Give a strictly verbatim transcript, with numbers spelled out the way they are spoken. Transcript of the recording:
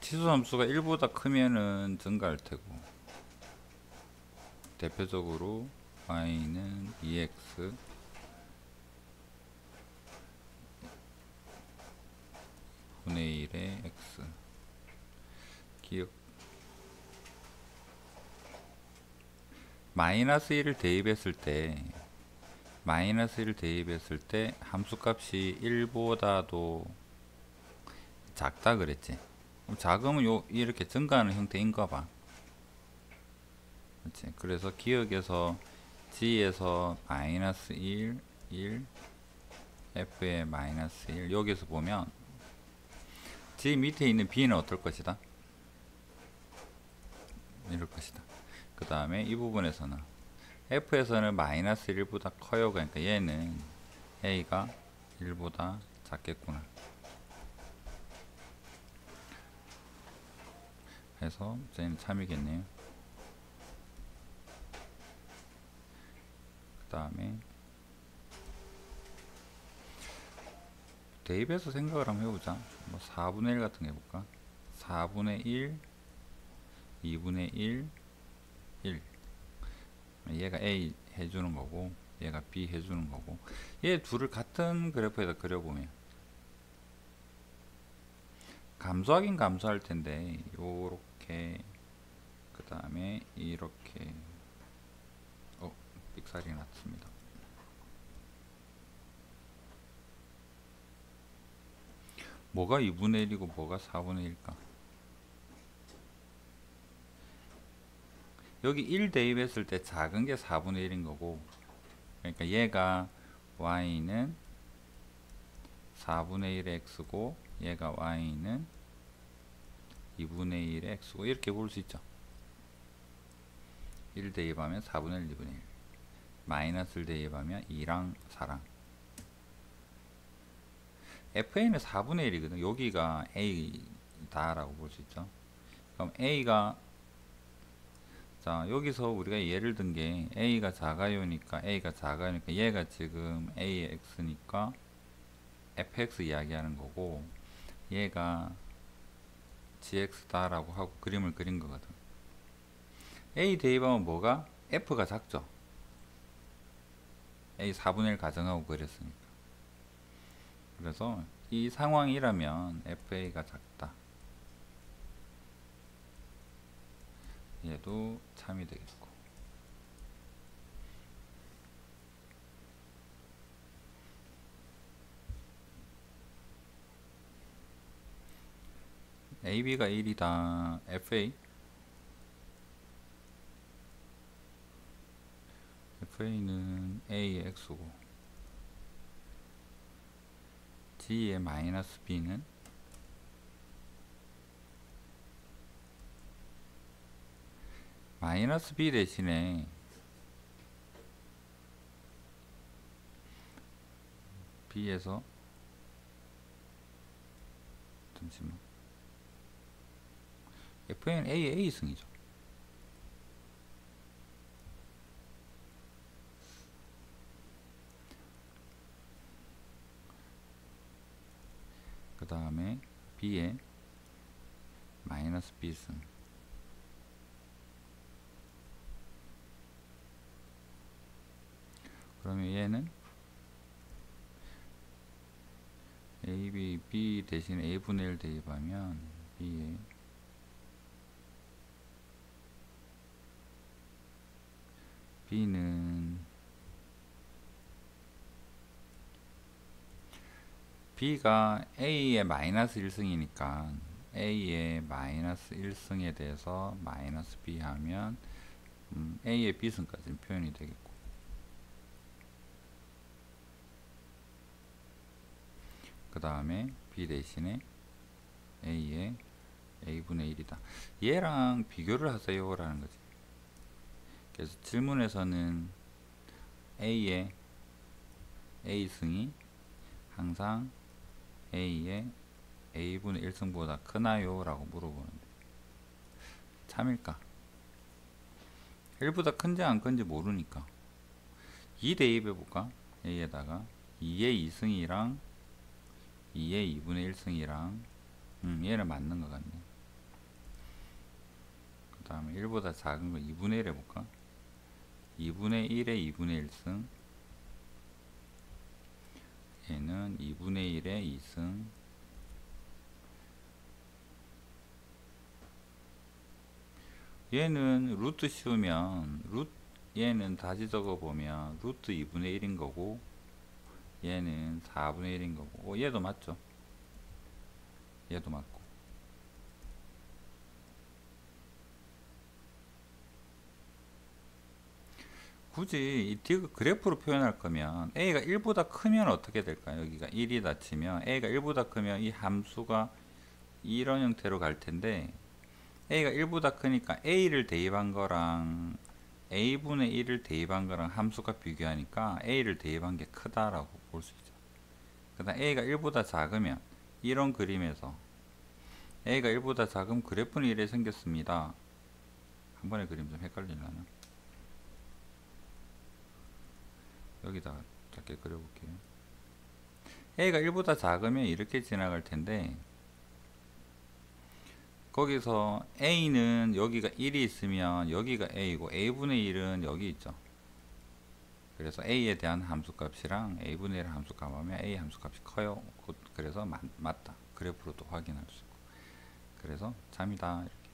치수함수가 일보다 크면은 증가할 테고, 대표적으로 y는 이 엑스 분의 일의 x. 기억, 마이너스 일을 대입했을 때 마이너스 일을 대입했을 때 함수값이 일보다도 작다 그랬지. 그럼 작으면 요 이렇게 증가하는 형태인가 봐. 그렇지. 그래서 기억에서 g에서 마이너스 일, 일, f의 마이너스 일, 여기서 보면 g 밑에 있는 b는 어떨 것이다? 이럴 것이다. 그 다음에 이 부분에서는 f에서는 마이너스 일보다 커요. 그러니까 얘는 a가 일보다 작겠구나. 해서 저희는 참이겠네요. 그 다음에 대입해서 생각을 한번 해보자. 뭐 사분의 일 같은 거 해볼까? 사분의 일, 이분의 일, 일. 얘가 A 해주는 거고 얘가 B 해주는 거고, 얘 둘을 같은 그래프에다 그려보면 감소하긴 감소할 텐데 요렇게, 그 다음에 이렇게, 어 삑살이 났습니다. 뭐가 이분의 일이고 뭐가 사분의 일일까? 여기 일 대입했을 때 작은 게 사분의 일인 거고, 그러니까 얘가 y는 사분의 일의 x고 얘가 y는 이분의 일의 x고, 이렇게 볼 수 있죠. 일 대입하면 사분의 일, 이분의 일, 마이너스를 대입하면 이랑 사랑. 에프에이는 사분의 일이거든. 여기가 a다 라고 볼 수 있죠. 그럼 a가, 자 여기서 우리가 예를 든 게 a가 작아요니까 a가 작아요니까 얘가 지금 a의 x니까 에프엑스 이야기하는 거고, 얘가 지엑스다 라고 하고 그림을 그린 거거든. a 대입하면 뭐가? f가 작죠. a 사분의 일 가정하고 그렸으니까. 그래서 이 상황이라면 에프에이가 작다. 얘도 참이 되겠고. 에이비가 일이다. 에프에이 에프에이는 A의 X고 G의 마이너스 B는 마이너스 B 대신에 B에서, 잠시만, 에프에이는 A의 A승이죠. 그 다음에 B의 마이너스 B승. 그러면 얘는 A, B, B 대신 A분의 일 대입하면 B의 B는 B가 A의 마이너스 일승이니까 A의 마이너스 일승에 대해서 마이너스 B 하면 음, A의 B승까지는 표현이 되겠고, 그 다음에 B 대신에 A의 A분의 일이다. 얘랑 비교를 하세요 라는 거지. 그래서 질문에서는 A의 A승이 항상 A의 A분의 일승보다 크나요? 라고 물어보는데 참일까? 일보다 큰지 안 큰지 모르니까 이 대입해볼까? A에다가 이의 이승이랑 이의 이분의 일승이랑, 음, 얘는 맞는 것 같네. 다음에 일보다 작은 거 이분의 일 해볼까? 이분의 일에 이분의 일승, 얘는 이분의 일에 이승, 얘는 루트 씌우면 루트, 얘는 다시 적어보면 루트 이분의 일인 거고 얘는 사분의 일인 거고 어, 얘도 맞죠? 얘도 맞고 굳이 이 디귿 그래프로 표현할 거면 a가 일보다 크면 어떻게 될까요? 여기가 일이다 치면 a가 일보다 크면 이 함수가 이런 형태로 갈 텐데 a가 일보다 크니까 a를 대입한 거랑 a분의 일을 대입한 거랑 함수가 비교하니까 a를 대입한 게 크다라고 볼 수 있죠. 그 다음 a가 일보다 작으면 이런 그림에서 a가 일보다 작으면 그래프는 이래 생겼습니다. 한 번에 그림 좀 헷갈리려나? 여기다가 짧게 그려볼게요. a가 일보다 작으면 이렇게 지나갈 텐데 거기서 a는 여기가 일이 있으면 여기가 a고 a분의 일은 여기 있죠. 그래서 a에 대한 함수값이랑 a분의 일 함수값 하면 a 함수값이 커요. 그래서 맞, 맞다. 그래프로도 확인할 수 있고 그래서 참이다 이렇게.